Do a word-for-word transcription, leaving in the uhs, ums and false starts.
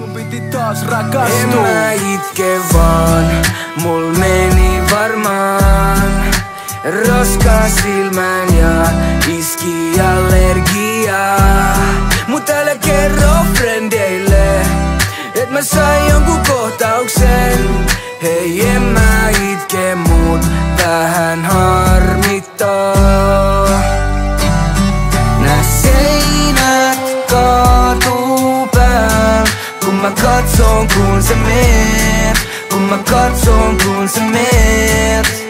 Sun piti taas rakastua. En mä itke vaan, mul meni varmaan roskas silmään ja iski allergia. Mut älä kerro frendeille, et mä sain jonkun kohtauksen. Hei, en mä itke, mut vähän harmittaa. Nää seinät kaatuu pääl, kun mä katson kun sä meet, kun mä katson kun sä meet.